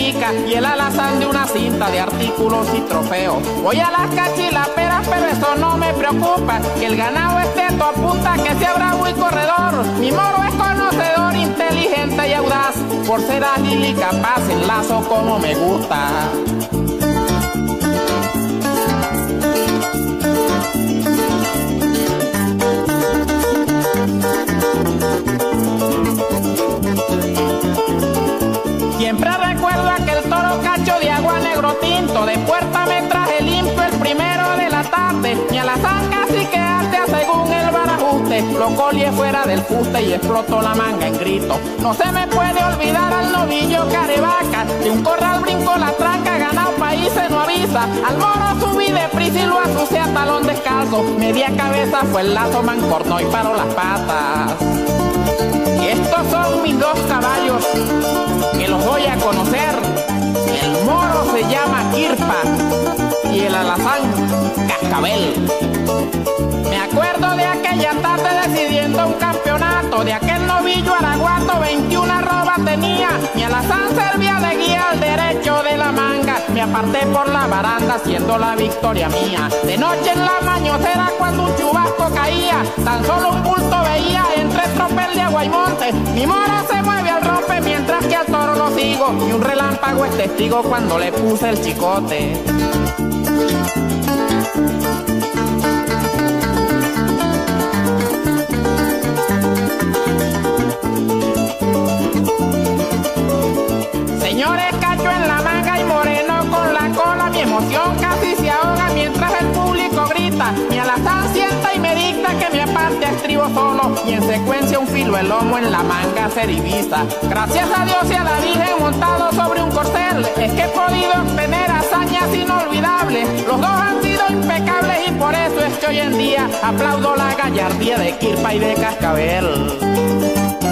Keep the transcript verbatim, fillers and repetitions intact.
medica y el alazán de una cinta de artículos y trofeos. Voy a las cachilaperas, pero eso no me preocupa, que el ganado esté todo apunta que sea bravo y corredor. Mi moro es conocedor, inteligente y audaz, por ser ágil y capaz, el lazo como me gusta. Siempre recuerdo aquel toro cacho de agua negro tinto, de puerta me traje limpio el primero de la tarde, mi alazán casi que altea según el barajuste, lo colié fuera del fuste y explotó la manga en grito. No se me puede olvidar al novillo carevaca, de un corral brincó la tranca, ganado países no avisa, al moro subí deprisa y lo asusté a talón descalzo, media cabeza fue el lazo, mancornó y paró las patas. Y estos son mis dos caballos, que los voy a conocer. El moro se llama Kirpa y el alazán Cascabel. Me acuerdo de aquella tarde decidiendo un campeonato, de aquel novillo araguato, veintiuna arroba tenía. Mi alazán servía de guía al derecho de la manga. Me aparté por la baranda haciendo la victoria mía. De noche en la mañosera cuando un chubasco caía, tan solo un bulto veía entre tropel de agua y monte. Mi moro se mueve al rompe mientras que al toro lo sigo, y un relámpago es testigo cuando le puse el chicote. Señores, cacho en la manga y moreno con la cola, mi emoción casi se ahoga mientras el público grita. Mi alazán sienta y me dicta que me aparte a estribo solo, y en secuencia un filo el lomo en la manga se divisa. Gracias a Dios y a la Virgen montado sobre un corcel, es que he podido obtener hazañas inolvidables. Los dos han sido impecables y por eso es que hoy en día aplaudo la gallardía de Kirpa y de Cascabel.